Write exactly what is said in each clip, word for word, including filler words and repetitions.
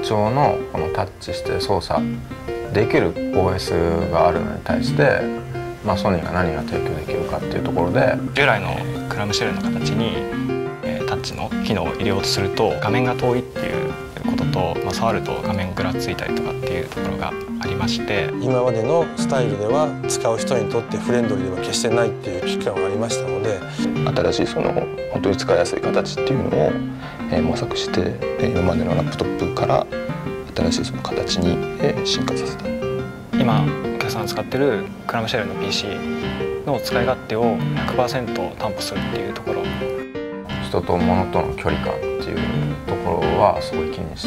調のこのタッチして操作できる オーエス があるのに対して、まあ、ソニーが何が提供できるかっていうところで、 従来のクラムシェルの形に、えー、タッチの機能を入れようとすると画面が遠いっていうことと、まあ、触ると画面ぐらついたりとかっていうところがありまして、 今までのスタイルでは使う人にとってフレンドリーでは決してないっていう危機感がありましたので、 新しいその本当に使いやすい形っていうのを、えー、模索して、今までのラップトップから新しいその形に、えー、進化させた。 今お客さんが使ってるクラムシェルの ピーシー の使い勝手を ひゃくパーセント 担保するっていうところ、 人と物との距離感っていうところはすごい気にして、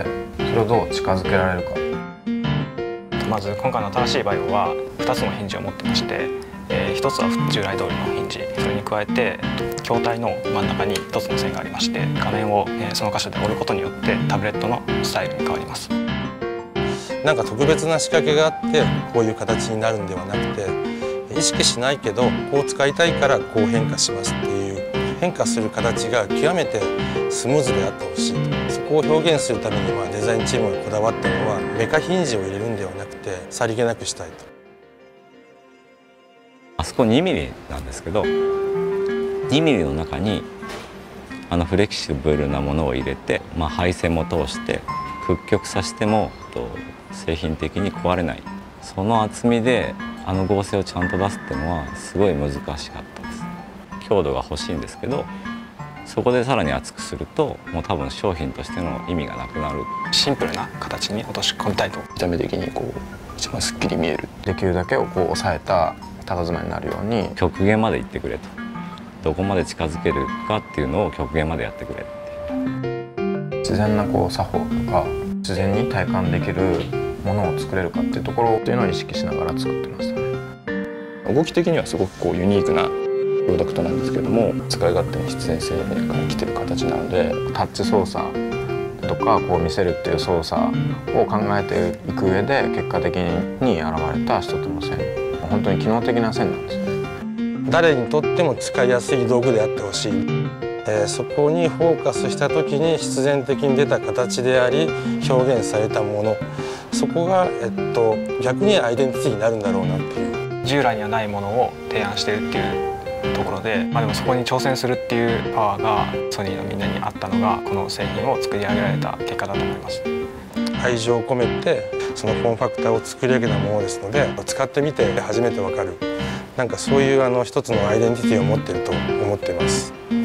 それをどう近づけられるか。 まず今回の新しいバイオはふたつのヒンジを持ってまして、えー、ひとつは従来通りのヒンジ、それに加えて筐体の真ん中にひとつの線がありまして、画面を、えー、その箇所で折ることによってタブレットのスタイルに変わります。 なんか特別な仕掛けがあってこういう形になるんではなくて、意識しないけどこう使いたいからこう変化しますっていう変化する形が極めてスムーズであってほしいと。そこを表現するために、まあ、デザインチームがこだわったのはメカヒンジを入れるんではなくてさりげなくしたいと。 あそこにミリなんですけど、にミリの中にあのフレキシブルなものを入れて、まあ、配線も通して屈曲させてもと製品的に壊れない、その厚みであの合成をちゃんと出すっていうのはすごい難しかったです。強度が欲しいんですけど、そこでさらに厚くするともう多分商品としての意味がなくなる。 シンプルな形に落とし込みたいと。 見た目的にこう一番すっきり見える、 できるだけをこう抑えた佇まいになるように極限まで行ってくれと、どこまで近づけるかっていうのを極限までやってくれっていう。 自然なこう作法とか自然に体感できるものを作れるかっていうところっていうのを意識しながら作ってましたね。 動き的にはすごくこうユニークなプロダクトなんですけども、使い勝手に必然性から来てる形なので、 タッチ操作とかこう見せるっていう操作を考えていく上で結果的に現れた一つの線、本当に機能的な線なんですね。 誰にとっても使いやすい道具であってほしい、えー、そこにフォーカスした時に必然的に出た形であり表現されたもの、そこが、えっと、逆にアイデンティティになるんだろうなっていう。 従来にはないものを提案してるっていうところで、まあ、でもそこに挑戦するっていうパワーがソニーのみんなにあったのがこの製品を作り上げられた結果だと思います。 愛情を込めてそのフォームファクターを作り上げたものですので、使ってみて初めてわかる、なんかそういうあの一つのアイデンティティを持っていると思っています。